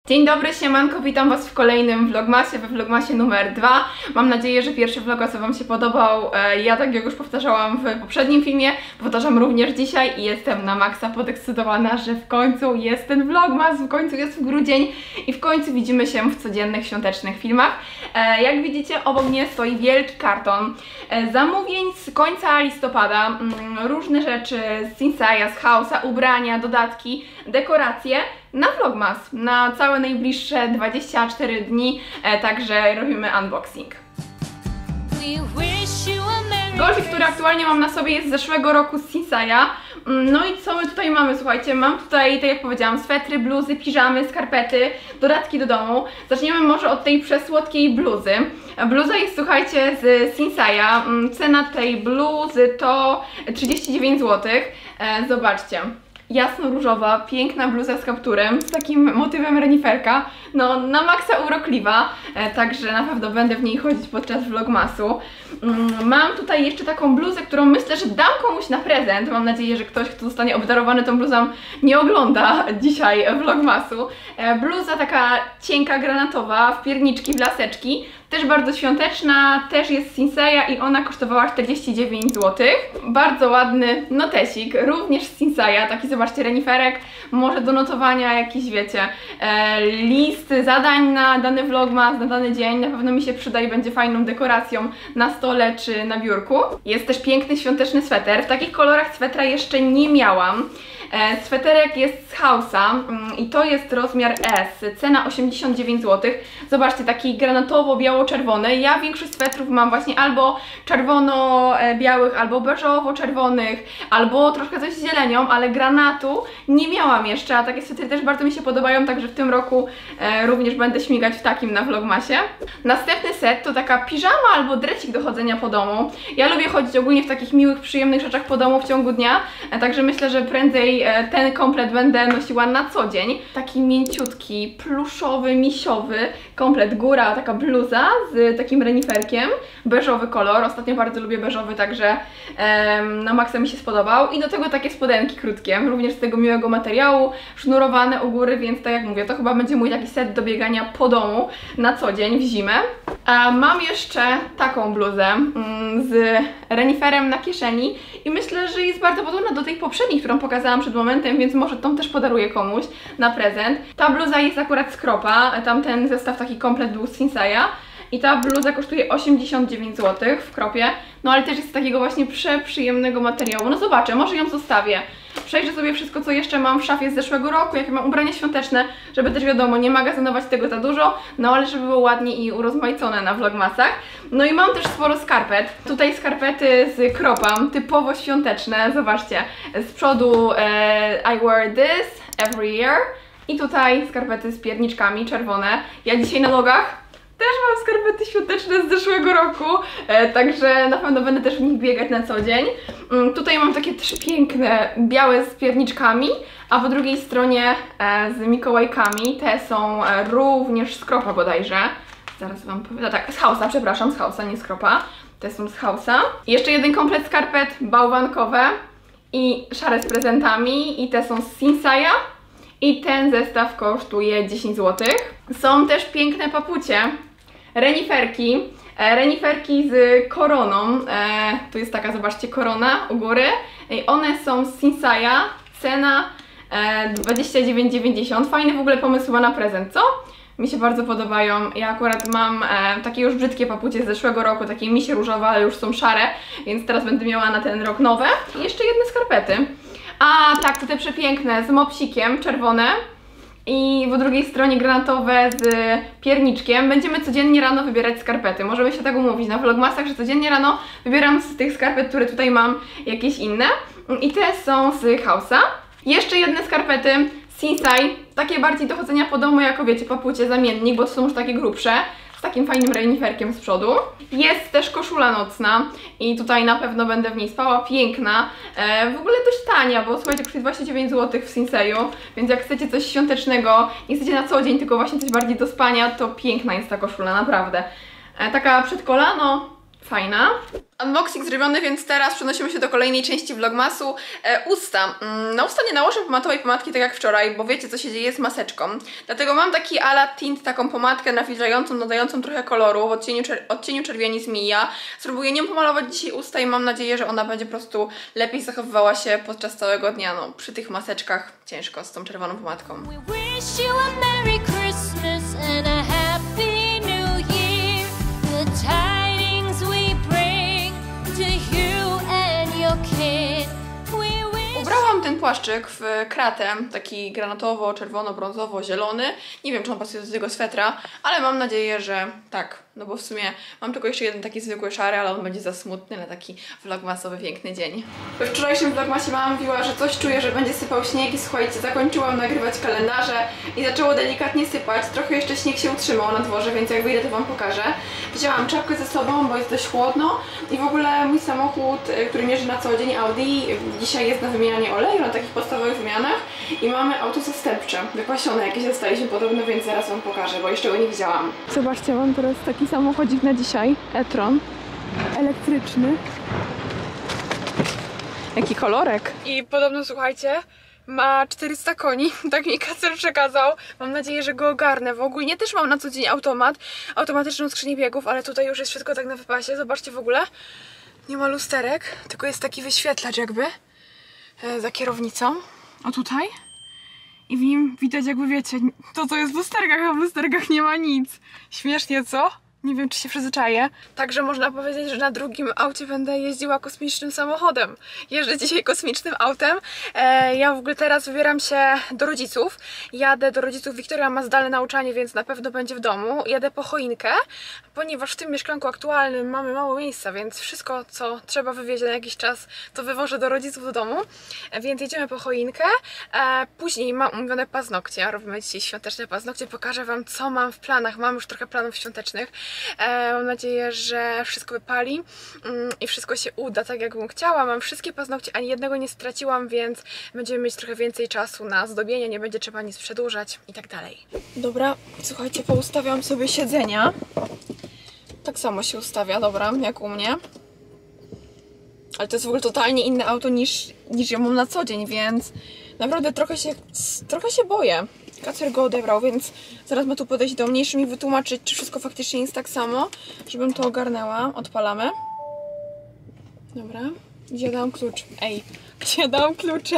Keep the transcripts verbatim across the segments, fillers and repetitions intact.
Dzień dobry, siemanko, witam Was w kolejnym vlogmasie, we vlogmasie numer dwa. Mam nadzieję, że pierwszy vlogmas Wam się podobał. Ja, tak jak już powtarzałam w poprzednim filmie, powtarzam również dzisiaj i jestem na maksa podekscytowana, że w końcu jest ten vlogmas, w końcu jest grudzień i w końcu widzimy się w codziennych świątecznych filmach. Jak widzicie, obok mnie stoi wielki karton zamówień z końca listopada, różne rzeczy z Sinsaya, z House'a, ubrania, dodatki, dekoracje na vlogmas, na całe najbliższe dwadzieścia cztery dni, e, także robimy unboxing. Golfik, który aktualnie mam na sobie, jest z zeszłego roku z Sinsaya. No i co my tutaj mamy? Słuchajcie, mam tutaj, tak jak powiedziałam, swetry, bluzy, piżamy, skarpety, dodatki do domu. Zaczniemy może od tej przesłodkiej bluzy. Bluza jest, słuchajcie, z Sinsaya. Cena tej bluzy to trzydzieści dziewięć złotych. E, zobaczcie. Jasno-różowa, piękna bluza z kapturem, z takim motywem reniferka, no na maksa urokliwa, e, także na pewno będę w niej chodzić podczas vlogmasu. Mm, mam tutaj jeszcze taką bluzę, którą myślę, że dam komuś na prezent. Mam nadzieję, że ktoś, kto zostanie obdarowany tą bluzą, nie ogląda dzisiaj vlogmasu. E, bluza taka cienka, granatowa, w pierniczki, w laseczki. Też bardzo świąteczna, też jest z Sinsaya i ona kosztowała czterdzieści dziewięć złotych. Bardzo ładny notesik, również z Sinsaya, taki zobaczcie reniferek, może do notowania jakiś, wiecie, e, list zadań na dany vlogmas, na dany dzień, na pewno mi się przyda i będzie fajną dekoracją na stole czy na biurku. Jest też piękny świąteczny sweter, w takich kolorach swetra jeszcze nie miałam. E, sweterek jest z House'a i to jest rozmiar S, cena osiemdziesiąt dziewięć złotych. Zobaczcie, taki granatowo-biało-czerwony. Ja większość swetrów mam właśnie albo czerwono-białych, albo beżowo-czerwonych, albo troszkę coś z zielenią, ale granatu nie miałam jeszcze, a takie swetry też bardzo mi się podobają, także w tym roku e, również będę śmigać w takim na vlogmasie. Następny set to taka piżama albo drecik do chodzenia po domu. Ja lubię chodzić ogólnie w takich miłych, przyjemnych rzeczach po domu w ciągu dnia, e, także myślę, że prędzej ten komplet będę nosiła na co dzień. Taki mięciutki, pluszowy, misiowy komplet, góra, taka bluza z takim reniferkiem, beżowy kolor, ostatnio bardzo lubię beżowy, także em, na maksa mi się spodobał. I do tego takie spodenki krótkie, również z tego miłego materiału, sznurowane u góry, więc tak jak mówię, to chyba będzie mój taki set do biegania po domu na co dzień w zimę. A mam jeszcze taką bluzę mm, z reniferem na kieszeni i myślę, że jest bardzo podobna do tej poprzedniej, którą pokazałam przed momentem, więc może tą też podaruję komuś na prezent. Ta bluza jest akurat z Kropa, tamten zestaw taki komplet był z Sinsaya i ta bluza kosztuje osiemdziesiąt dziewięć złotych w Kropie, no ale też jest z takiego właśnie przeprzyjemnego materiału. No zobaczę, może ją zostawię. Przejrzę sobie wszystko, co jeszcze mam w szafie z zeszłego roku, jakie mam ubrania świąteczne, żeby też wiadomo, nie magazynować tego za dużo, no ale żeby było ładnie i urozmaicone na vlogmasach. No i mam też sporo skarpet. Tutaj skarpety z Kropa, typowo świąteczne, zobaczcie. Z przodu e, I wear this every year i tutaj skarpety z pierniczkami, czerwone. Ja dzisiaj na nogach też mam skarpety świąteczne z zeszłego roku, e, także na pewno będę też w nich biegać na co dzień. Mm, tutaj mam takie też piękne, białe z pierniczkami, a po drugiej stronie e, z Mikołajkami. Te są e, również z Kropa bodajże. Zaraz Wam powiem, no tak, z House'a, przepraszam, z House'a, nie z Kropa. Te są z House'a. Jeszcze jeden komplet skarpet bałwankowe i szare z prezentami i te są z Sinsaya. I ten zestaw kosztuje dziesięć złotych. Są też piękne papucie, reniferki, e, reniferki z koroną. E, tu jest taka, zobaczcie, korona u góry. I one są z Sinsaya, cena e, dwadzieścia dziewięć dziewięćdziesiąt. Fajny w ogóle pomysł chyba na prezent, co? Mi się bardzo podobają. Ja akurat mam e, takie już brzydkie papucie z zeszłego roku, takie misie różowe, ale już są szare, więc teraz będę miała na ten rok nowe. I jeszcze jedne skarpety. A tak, to te przepiękne z mopsikiem, czerwone i po drugiej stronie granatowe z pierniczkiem. Będziemy codziennie rano wybierać skarpety. Możemy się tak umówić na vlogmasach, że codziennie rano wybieram z tych skarpet, które tutaj mam, jakieś inne. I te są z House'a. Jeszcze jedne skarpety z Sinsay, takie bardziej do chodzenia po domu, jako wiecie, papucie, zamiennik, bo są już takie grubsze, z takim fajnym reniferkiem z przodu. Jest też koszula nocna i tutaj na pewno będę w niej spała, piękna, e, w ogóle dość tania, bo słuchajcie, kosztuje dwadzieścia dziewięć złotych w Sinsayu, więc jak chcecie coś świątecznego, nie chcecie na co dzień, tylko właśnie coś bardziej do spania, to piękna jest ta koszula, naprawdę. E, taka przed kolano, fajna. Unboxing zrobiony, więc teraz przenosimy się do kolejnej części vlogmasu. E, usta. Mm, na usta nie nałożę pomatowej pomadki tak jak wczoraj, bo wiecie co się dzieje z maseczką. Dlatego mam taki ala tint, taką pomadkę nawilżającą, nadającą trochę koloru w odcieniu, czer odcieniu czerwieni z Mija. Spróbuję nią pomalować dzisiaj usta i mam nadzieję, że ona będzie po prostu lepiej zachowywała się podczas całego dnia. No, przy tych maseczkach ciężko z tą czerwoną pomadką. We wish you a Merry Christmas and a Happy New Year. The tidings we bring to you and your kid. We wish... Ubrałam ten płaszczyk w kratę, taki granatowo, czerwono, brązowo, zielony. Nie wiem, czy on pasuje do tego swetra, ale mam nadzieję, że tak. No bo w sumie mam tylko jeszcze jeden taki zwykły szary, ale on będzie za smutny na taki vlogmasowy, piękny dzień. We wczorajszym vlogmasie mama mówiła, że coś czuje, że będzie sypał śnieg i słuchajcie, zakończyłam nagrywać kalendarze i zaczęło delikatnie sypać. Trochę jeszcze śnieg się utrzymał na dworze, więc jak wyjdę, to wam pokażę. Wzięłam czapkę ze sobą, bo jest dość chłodno i w ogóle mój samochód, który mierzy na co dzień Audi, dzisiaj jest na wymianie oleju, na takich podstawowych wymianach i mamy auto zastępcze, wypasione jakieś dostaliśmy podobno, więc zaraz wam pokażę, bo jeszcze go nie widziałam. Zobaczcie, mam teraz taki samochodzik na dzisiaj, e-tron, elektryczny. Jaki kolorek. I podobno, słuchajcie, ma czterysta koni, tak mi Kacper przekazał. Mam nadzieję, że go ogarnę. W ogóle też mam na co dzień automat, automatyczną skrzynię biegów, ale tutaj już jest wszystko tak na wypasie. Zobaczcie w ogóle, nie ma lusterek, tylko jest taki wyświetlacz jakby e, za kierownicą. O tutaj. I w nim widać jakby wiecie, to co jest w lusterkach, a w lusterkach nie ma nic. Śmiesznie, co? Nie wiem, czy się przyzwyczaję. Także można powiedzieć, że na drugim aucie będę jeździła kosmicznym samochodem. Jeżdżę dzisiaj kosmicznym autem. E, ja w ogóle teraz wybieram się do rodziców. Jadę do rodziców, Wiktoria ma zdalne nauczanie, więc na pewno będzie w domu. Jadę po choinkę, ponieważ w tym mieszkanku aktualnym mamy mało miejsca, więc wszystko, co trzeba wywieźć na jakiś czas, to wywożę do rodziców do domu. E, więc jedziemy po choinkę. E, później mam umówione paznokcie. Robimy dzisiaj świąteczne paznokcie. Pokażę wam, co mam w planach. Mam już trochę planów świątecznych. E, mam nadzieję, że wszystko wypali mm, i wszystko się uda tak, jak bym chciała. Mam wszystkie paznokcie, ani jednego nie straciłam, więc będziemy mieć trochę więcej czasu na zdobienie, nie będzie trzeba nic przedłużać i tak dalej. Dobra, słuchajcie, poustawiam sobie siedzenia. Tak samo się ustawia, dobra, jak u mnie. Ale to jest w ogóle totalnie inne auto niż, niż ja mam na co dzień, więc naprawdę trochę się, trochę się boję. Kacper go odebrał, więc zaraz ma tu podejść do mnie i mi wytłumaczyć, czy wszystko faktycznie jest tak samo, żebym to ogarnęła. Odpalamy. Dobra. Gdzie dałam klucz? Ej, gdzie dałam klucze?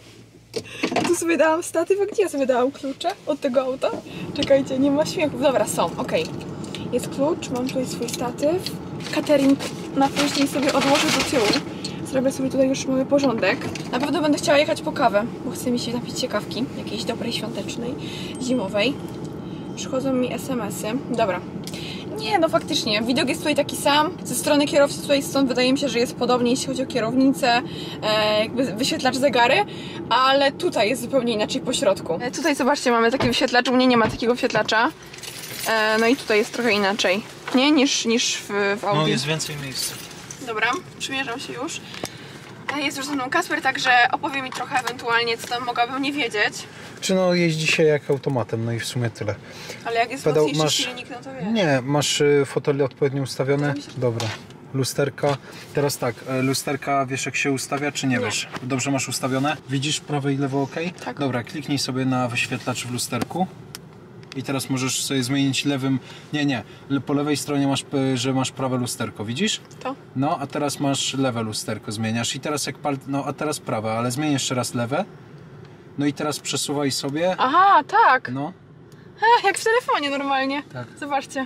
Tu sobie dałam statyw, a gdzie ja sobie dałam klucze od tego auta? Czekajcie, nie ma śmiechów. Dobra, są, okej. Okay. Jest klucz, mam tutaj swój statyw. Catering na później sobie odłożę do tyłu. Zrobię sobie tutaj już mały porządek. Na pewno będę chciała jechać po kawę, bo chcę mi się napić się kawki, jakiejś dobrej, świątecznej, zimowej. Przychodzą mi es em esy. Dobra. Nie, no faktycznie, widok jest tutaj taki sam. Ze strony kierowcy tutaj stąd wydaje mi się, że jest podobnie, jeśli chodzi o kierownicę, e, jakby wyświetlacz zegary, ale tutaj jest zupełnie inaczej po środku. E, tutaj zobaczcie, mamy taki wyświetlacz, u mnie nie ma takiego wyświetlacza. E, no i tutaj jest trochę inaczej, nie? Niż, niż w, w Audi. No jest więcej miejsca. Dobra, przymierzam się już. Jest już ze mną Kacper, także opowie mi trochę ewentualnie, co tam mogłabym nie wiedzieć. Czy no jeździ się jak automatem, no i w sumie tyle. Ale jak jest Pedał, mocniejszy masz... silnik, no to wiesz. Nie, masz y, fotele odpowiednio ustawione. Dobra. Lusterka. Teraz tak, y, lusterka wiesz jak się ustawia, czy nie, nie wiesz? Dobrze masz ustawione? Widzisz prawe i lewo ok? Tak. Dobra, kliknij sobie na wyświetlacz w lusterku. I teraz możesz sobie zmienić lewym... Nie, nie. Po lewej stronie masz, że masz prawe lusterko, widzisz? To? No, a teraz masz lewe lusterko, zmieniasz. I teraz jak pal... No, a teraz prawe, ale zmień jeszcze raz lewe. No i teraz przesuwaj sobie. Aha, tak. No. Ha, jak w telefonie normalnie. Tak. Zobaczcie.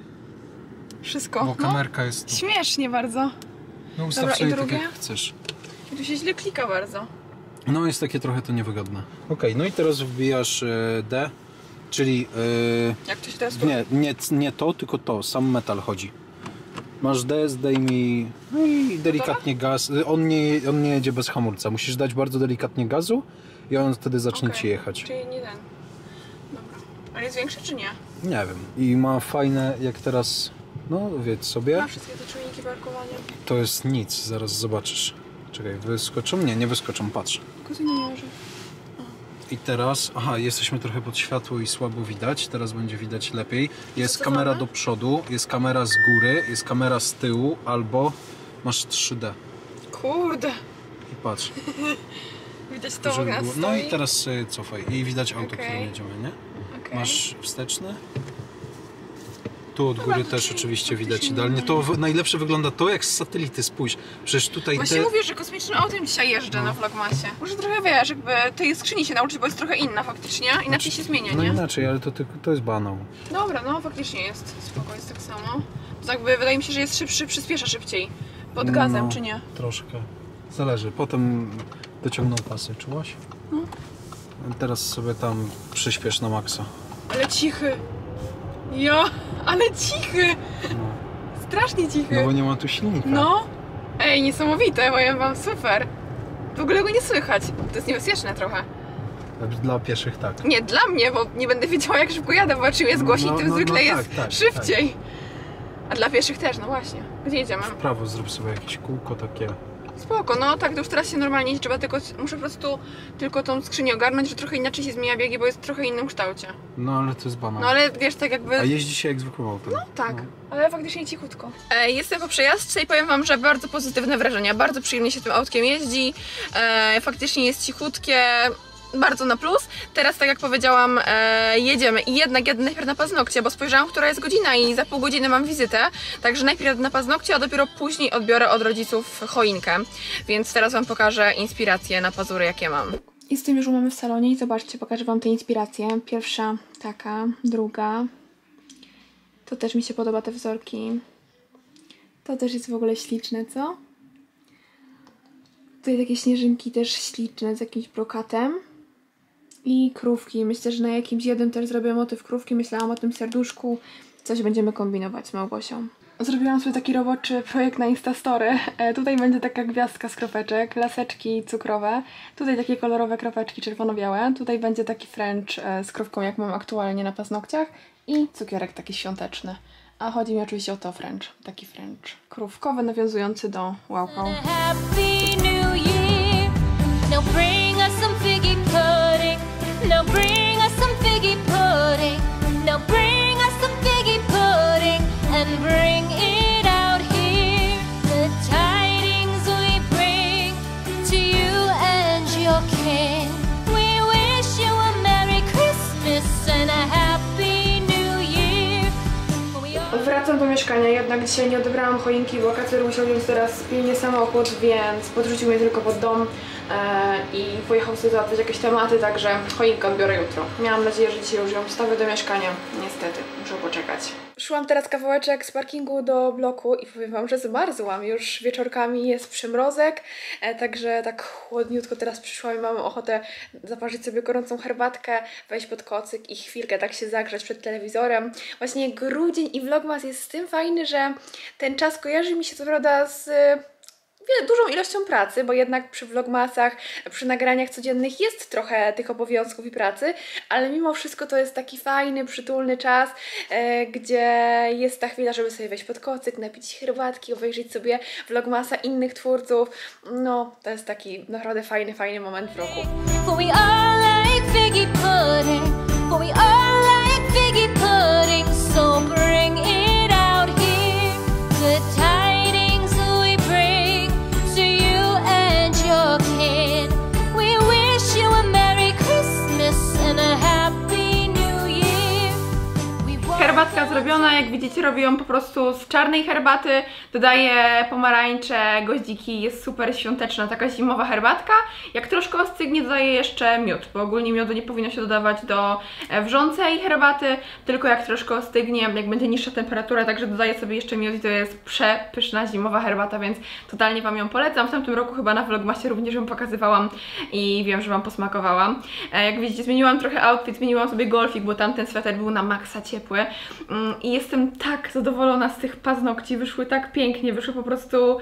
Wszystko. Bo kamerka no. jest tu. Śmiesznie bardzo. No ustaw Dobra, sobie i drugie? tak jak chcesz. I tu się źle klika bardzo. No jest takie trochę to niewygodne. Ok, no i teraz wbijasz y, D. Czyli... Yy, jak to się teraz nie, nie, nie to, tylko to. Sam metal chodzi. Masz D, zdejmij... No i delikatnie gaz. On nie, on nie jedzie bez hamulca. Musisz dać bardzo delikatnie gazu i on wtedy zacznie okay. ci jechać. Czyli nie ten. Dobra. Ale jest większy czy nie? Nie wiem. I ma fajne, jak teraz... No, wiedz sobie. Ma wszystkie te czujniki parkowania. To jest nic. Zaraz zobaczysz. Czekaj, wyskoczą? Nie, nie wyskoczą. Patrz. Tylko to nie może. I teraz, aha, jesteśmy trochę pod światło i słabo widać, teraz będzie widać lepiej. Jest Co kamera mamy? do przodu, jest kamera z góry, jest kamera z tyłu, albo masz trzy D. Kurde. I patrz. Widać to, żeby jak było... nas No i stoi? teraz sobie cofaj i widać auto, Okej. którym jedziemy, nie? Okej. Masz wsteczny. Tu od góry Dobra, też czyli oczywiście widać faktycznie idealnie. nie. To w, najlepsze wygląda to jak z satelity, spójrz. Przecież tutaj Właśnie te... mówię, że kosmicznym autem dzisiaj jeżdżę No. na Vlogmasie. Muszę trochę, wiesz, jakby tej skrzyni się nauczyć, bo jest trochę inna faktycznie. Inaczej się zmienia, No nie? inaczej, ale to, tylko to jest banał. Dobra, no faktycznie jest. Spoko, jest tak samo. To jakby wydaje mi się, że jest szybszy, przyspiesza szybciej. Pod gazem, No, czy nie? Troszkę. Zależy. Potem dociągną pasy, czułaś? No. Teraz sobie tam przyspiesz na maksa. Ale cichy. Ja, ale cichy. No. Strasznie cichy. No bo nie ma tu silnika. No. Ej, niesamowite, powiem wam, super. W ogóle go nie słychać. To jest niebezpieczne trochę. Dla pieszych tak. Nie, dla mnie, bo nie będę wiedziała, jak szybko jadę, bo czym jest głośniej, No, tym no, zwykle no, jest tak, tak, szybciej. A dla pieszych też, no właśnie. Gdzie jedziemy? W prawo zrób sobie jakieś kółko takie. Spoko, no tak, to już teraz się normalnie jeździ, trzeba tylko, muszę po prostu tylko tą skrzynię ogarnąć, że trochę inaczej się zmienia biegi, bo jest w trochę innym kształcie. No ale to jest banał. No ale wiesz, tak jakby... A jeździ się jak zwykłym autem. No, Tak, ale faktycznie cichutko. E, jestem po przejażdżce i powiem wam, że bardzo pozytywne wrażenia. Bardzo przyjemnie się tym autkiem jeździ. E, faktycznie jest cichutkie. Bardzo na plus. Teraz, tak jak powiedziałam, e, jedziemy i jednak jadę najpierw na paznokcie, bo spojrzałam, która jest godzina i za pół godziny mam wizytę. Także najpierw jadę na paznokcie, a dopiero później odbiorę od rodziców choinkę. Więc teraz wam pokażę inspiracje na pazury, jakie mam. Jestem już u mamy w salonie i zobaczcie, pokażę wam te inspiracje. Pierwsza taka, druga. To też mi się podoba, te wzorki. To też jest w ogóle śliczne, co? Tutaj takie śnieżynki też śliczne z jakimś brokatem. I krówki. Myślę, że na jakimś jednym też zrobię motyw krówki. Myślałam o tym serduszku. Coś będziemy kombinować z Małgosią. Zrobiłam sobie taki roboczy projekt na Instastory. E, tutaj będzie taka gwiazdka z kropeczek, laseczki cukrowe. Tutaj takie kolorowe kropeczki czerwono-białe. Tutaj będzie taki French e, z krówką, jak mam aktualnie na paznokciach. I cukierek taki świąteczny. A chodzi mi oczywiście o to French. Taki French krówkowy, nawiązujący do Wow Wow. Happy New Year. Now bring us some figgy pudding. Now bring us some figgy pudding. Now bring us some figgy pudding and bring it out here. The tidings we bring to you and your kin. We wish you a Merry Christmas and a Happy New Year. We all Wracam do mieszkania, jednak dzisiaj nie odebrałam choinki, bo Kacper musiał wziąć teraz pilnie samochód, więc podrzucił mnie tylko pod dom e, i pojechał sobie załatwić jakieś tematy, także choinkę odbiorę jutro. Miałam nadzieję, że dzisiaj już ją wstawię do mieszkania. Niestety, muszę poczekać. Szłam teraz kawałeczek z parkingu do bloku i powiem wam, że zmarzłam. Już wieczorkami jest przymrozek, e, także tak chłodniutko teraz przyszłam i mam ochotę zaparzyć sobie gorącą herbatkę, wejść pod kocyk i chwilkę tak się zagrzać przed telewizorem. Właśnie grudzień i vlogmas jest z tym fajny, że ten czas kojarzy mi się co prawda z wiele, dużą ilością pracy, bo jednak przy vlogmasach, przy nagraniach codziennych jest trochę tych obowiązków i pracy, ale mimo wszystko to jest taki fajny, przytulny czas, e, gdzie jest ta chwila, żeby sobie wejść pod kocyk, napić się herbatki, obejrzeć sobie vlogmasa innych twórców. No, to jest taki naprawdę fajny, fajny moment w roku. For we all like figgy pudding. For we all like figgy pudding. So bring it out here. The tidings we bring to you and your kin. We wish you a Merry Christmas and a Happy New Year. We want Herbatka zrobiona, jak widzicie robię ją po prostu z czarnej herbaty, dodaję pomarańcze, goździki, jest super świąteczna, taka zimowa herbatka. Jak troszkę ostygnie, dodaję jeszcze miód, bo ogólnie miodu nie powinno się dodawać do wrzącej herbaty, tylko jak troszkę ostygnie, jak będzie niższa temperatura, także dodaję sobie jeszcze miód i to jest przepyszna zimowa herbata, więc totalnie wam ją polecam. W tamtym roku chyba na vlogmasie również ją pokazywałam i wiem, że wam posmakowałam. Jak widzicie, zmieniłam trochę outfit, zmieniłam sobie golfik, bo tamten sweter był na maksa ciepły. I jestem tak zadowolona z tych paznokci, wyszły tak pięknie, wyszły po prostu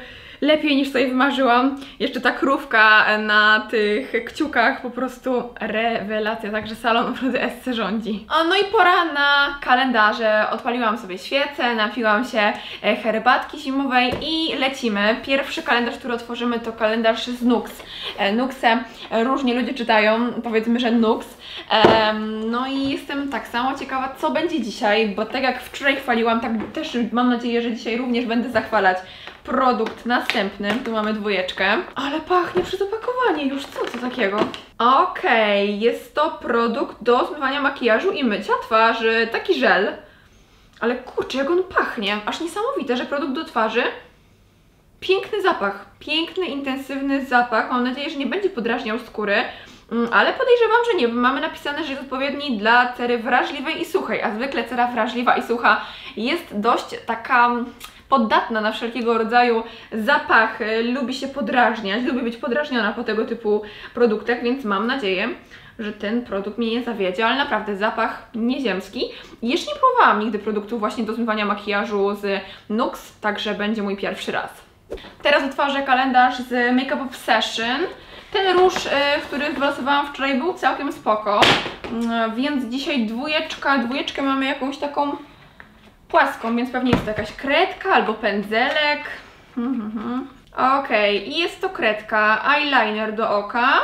lepiej niż sobie wymarzyłam. Jeszcze ta krówka na tych kciukach, po prostu rewelacja, także salon naprawdę S C rządzi. O, no i pora na kalendarze. Odpaliłam sobie świecę, napiłam się herbatki zimowej i lecimy. Pierwszy kalendarz, który otworzymy, to kalendarz z Nux. Nuxe różnie ludzie czytają, powiedzmy, że Nux. No i jestem tak samo ciekawa, co będzie dzisiaj, bo tak jak wczoraj chwaliłam, tak też mam nadzieję, że dzisiaj również będę zachwalać produkt następny. Tu mamy dwójeczkę. Ale pachnie przez opakowanie już, co to takiego? Okej, okay, jest to produkt do zmywania makijażu i mycia twarzy. Taki żel. Ale kurczę, jak on pachnie. Aż niesamowite, że produkt do twarzy. Piękny zapach. Piękny, intensywny zapach. Mam nadzieję, że nie będzie podrażniał skóry. Ale podejrzewam, że nie, bo mamy napisane, że jest odpowiedni dla cery wrażliwej i suchej, a zwykle cera wrażliwa i sucha jest dość taka podatna na wszelkiego rodzaju zapachy, lubi się podrażniać, lubi być podrażniona po tego typu produktach, więc mam nadzieję, że ten produkt mnie nie zawiedzie, ale naprawdę zapach nieziemski. Jeszcze nie próbowałam nigdy produktów właśnie do zmywania makijażu z Nux, także będzie mój pierwszy raz. Teraz otworzę kalendarz z Make Up Obsession. Ten róż, który wylosowałam wczoraj, był całkiem spoko, więc dzisiaj dwójeczka, dwójeczkę mamy jakąś taką płaską, więc pewnie jest to jakaś kredka albo pędzelek. Mhm. Okej, okay. I jest to kredka, eyeliner do oka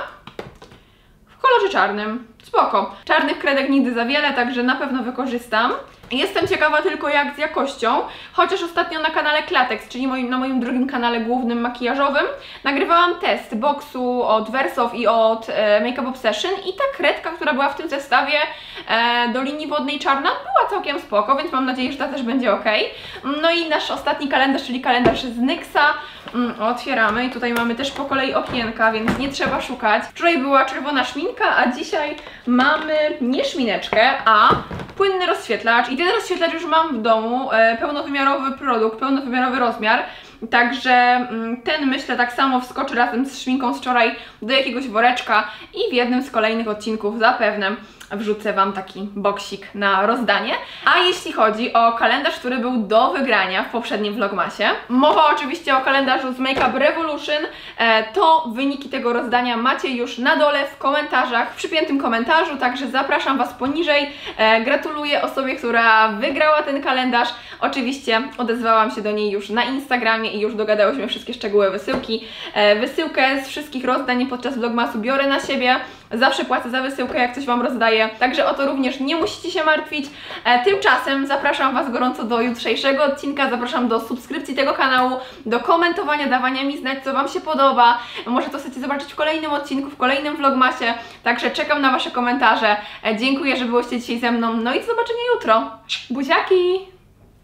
w kolorze czarnym. Spoko. Czarnych kredek nigdy za wiele, także na pewno wykorzystam. Jestem ciekawa tylko jak z jakością, chociaż ostatnio na kanale Klatex, czyli moim, na moim drugim kanale głównym makijażowym, nagrywałam test boksu od Versof i od e, Make Up Obsession i ta kredka, która była w tym zestawie e, do linii wodnej czarna, była całkiem spoko, więc mam nadzieję, że ta też będzie ok. No i nasz ostatni kalendarz, czyli kalendarz z Nyxa. Mm, otwieramy i tutaj mamy też po kolei okienka, więc nie trzeba szukać. Wczoraj była czerwona szminka, a dzisiaj mamy nie szmineczkę, a płynny rozświetlacz. I ten rozświetlacz już mam w domu, e, pełnowymiarowy produkt, pełnowymiarowy rozmiar. Także mm, ten, myślę, tak samo wskoczy razem z szminką z wczoraj do jakiegoś woreczka i w jednym z kolejnych odcinków zapewne wrzucę Wam taki boksik na rozdanie. A jeśli chodzi o kalendarz, który był do wygrania w poprzednim vlogmasie, mowa oczywiście o kalendarzu z Make Up Revolution, to wyniki tego rozdania macie już na dole w komentarzach, w przypiętym komentarzu, także zapraszam Was poniżej. Gratuluję osobie, która wygrała ten kalendarz. Oczywiście odezwałam się do niej już na Instagramie i już dogadałyśmy wszystkie szczegóły wysyłki. Wysyłkę z wszystkich rozdań podczas vlogmasu biorę na siebie. Zawsze płacę za wysyłkę, jak coś Wam rozdaję, także o to również nie musicie się martwić. E, tymczasem zapraszam Was gorąco do jutrzejszego odcinka, zapraszam do subskrypcji tego kanału, do komentowania, dawania mi znać, co Wam się podoba. Może to chcecie zobaczyć w kolejnym odcinku, w kolejnym vlogmasie, także czekam na Wasze komentarze. E, dziękuję, że byłyście dzisiaj ze mną, no i do zobaczenia jutro. Buziaki!